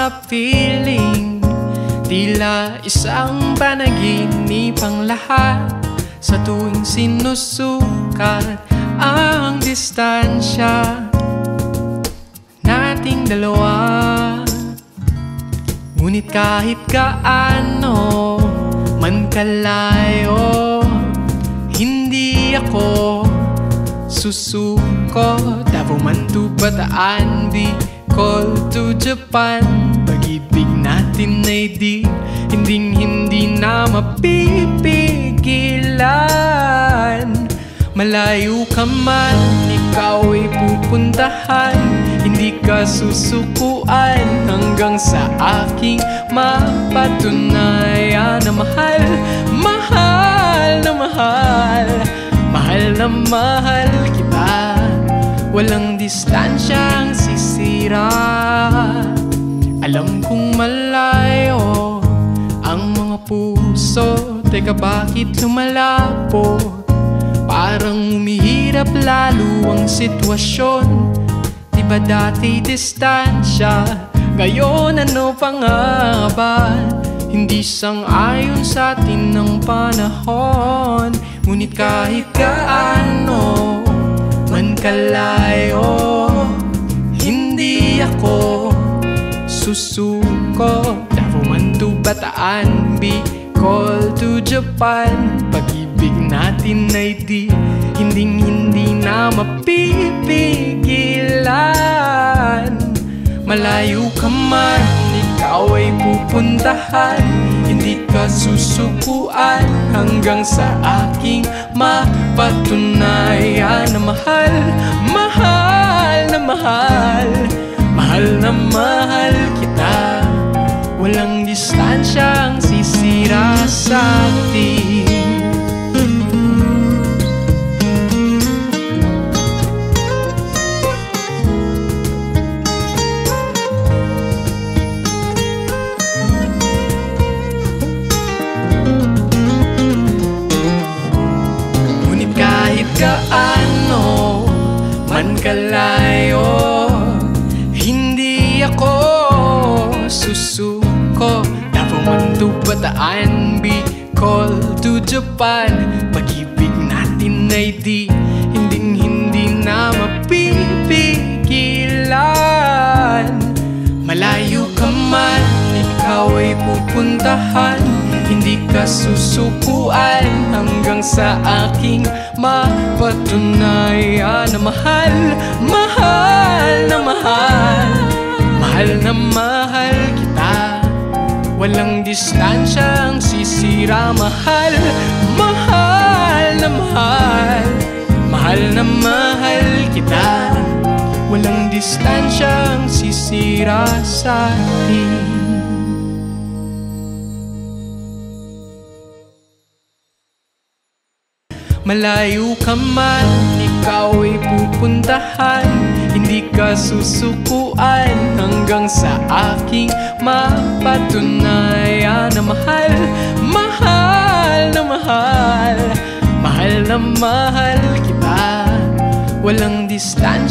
mapiling. Tila isang panaginip ang lahat sa tuwing sinusukat ang distansya nating dalawa. Ngunit kahit gaano man kalayo, hindi ako susuko. Davao man to Bataan, Bicol to Japan, pag-ibig natin ay hindi na mapipigilan. Malayo ka man, ikaw ay pupuntahan, hindi ka susukuan hanggang sa aking mapatunayan na mahal, mahal na mahal, mahal na mahal kita. Walang distansyang sisira. Alam kong malayo ang mga puso, teka bakit lumalabo? Parang umihirap lalo ang sitwasyon. Diba dati distansya, ngayon ano pa nga ba? Hindi sang-ayon sa atin ng panahon. Ngunit kahit gaano man kalayo, hindi ako susuko. Davao man to Bataan, Bicol to Japan, pag-ibig natin ay hindi na mapipigilan. Malayo ka man, ikaw ay pupuntahan, hindi ka susukuan hanggang sa aking mapatunayan na mahal, mahal na mahal, mahal na mahal kita. Walang distansyang sisira sa atin. Ngunit kahit gaano man kalayo, hindi ako susuko. Davao man to Bataan, Bicol to Japan, pag-ibig natin ay hindi na mapipigilan. Malayo ka man, ikaw ay pupuntahan, hindi ka susukuan hanggang sa aking mapatunayan na mahal, mahal na mahal, mahal na mahal kita. Walang distansyang sisira. Mahal, mahal na mahal, mahal na mahal kita. Walang distansyang sisira sa atin. Malayo ka man, ikaw ay pupuntahan, hindi ka susukuan hanggang sa aking mapatunayan na mahal, mahal na mahal, mahal na mahal kita. Walang distansya.